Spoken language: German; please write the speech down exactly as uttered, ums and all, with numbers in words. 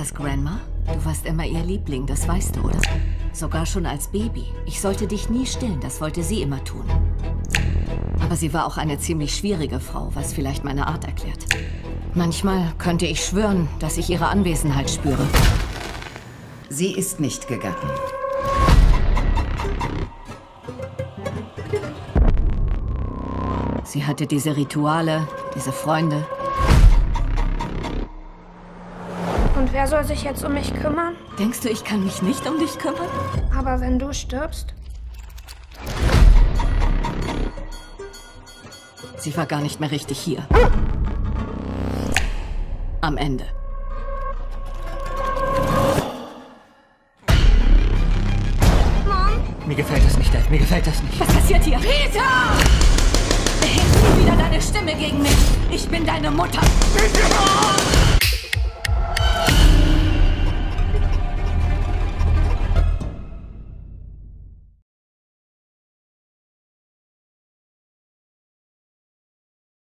das, Grandma? Du warst immer ihr Liebling, das weißt du, oder? Sogar schon als Baby. Ich sollte dich nie stillen, das wollte sie immer tun. Aber sie war auch eine ziemlich schwierige Frau, was vielleicht meine Art erklärt. Manchmal könnte ich schwören, dass ich ihre Anwesenheit spüre. Sie ist nicht gegangen. Sie hatte diese Rituale, diese Freunde. Und wer soll sich jetzt um mich kümmern? Denkst du, ich kann mich nicht um dich kümmern? Aber wenn du stirbst? Sie war gar nicht mehr richtig hier. Am Ende. Mom? Mir gefällt das nicht, Dad. Mir gefällt das nicht. Was passiert hier? Peter! Erhebst du wieder deine Stimme gegen mich? Ich bin deine Mutter. Peter!